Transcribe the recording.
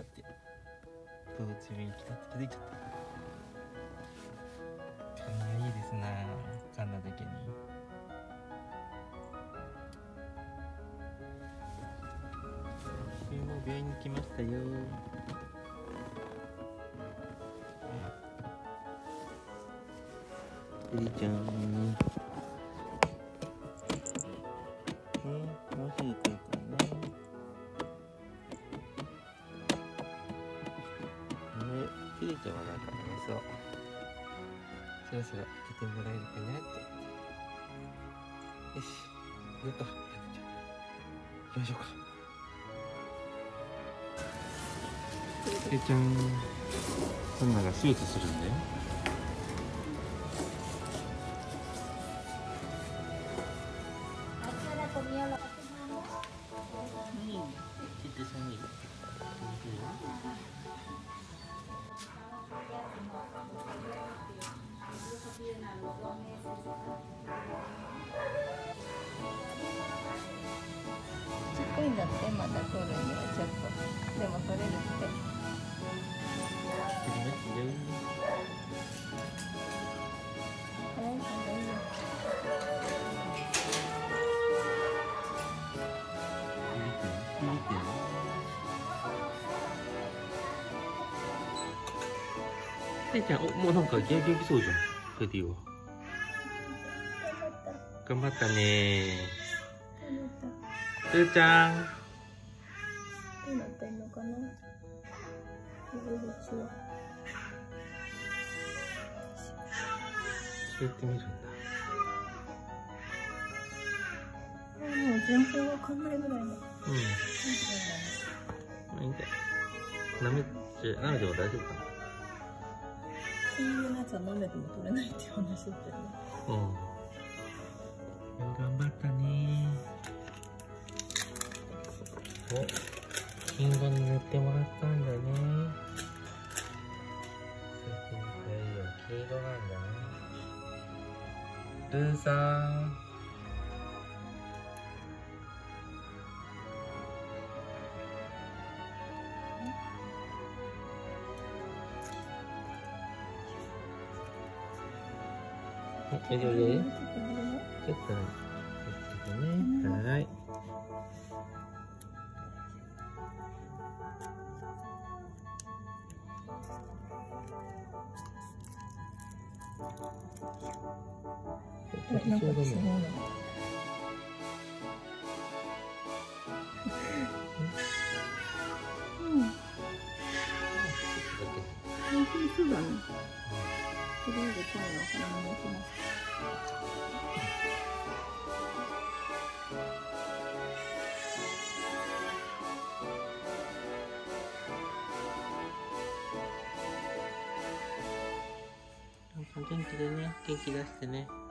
って。どうちびに来たって気づいちゃった。髪がいいですな、カンナだけに。もう病院に来ましたよ。エリちゃん。もうすぐ来るからね。エリちゃんはなんか眠そう。そろそろ開けてもらえるかなって。よし、行こうか。行きましょうか。エリちゃん、カンナが手術するんだよ。 ちっこいんだって、まだ取るにはちょっと。でも取れるって。早い方がいいよ。 エリちゃん、もうなんか元気そうじゃん、テディは。頑張ったねー。ルーちゃん。 どうなってんのかな。 聞いてみるんだ。 もう全然わかんないぐらいの。 まあいいんだよ。舐めても大丈夫かな。 金融のやつは飲めても取れないっていう話だったよね。 頑張ったねー。お、金語に塗ってもらったんだね。最近の流行りは黄色なんだな。ルーさん。おいでおいで。ちょっとね、はい。 なんか違うの。そうだね。とりあえず声を鼻に置きます。 元気でね、元気出してね。